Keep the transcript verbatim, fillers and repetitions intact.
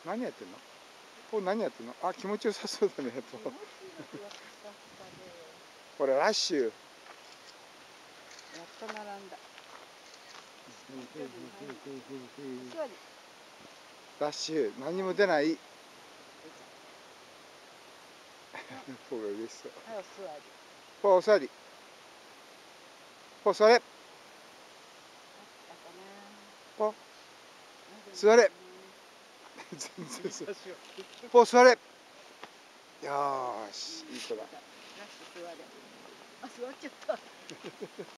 何やってんの？お、何やってんの？あ、気持ちよさそうだね。ほら、ラッシュ。 やっと並んだ。 ラッシュ、何も出ない。ポーが嬉しそう。 はい、お座り。 ポー、お座り。ポー、座れ。ポー、座れ。全然そう。ポー、座れ。よーし、いい子だ。 あ、座っちゃった。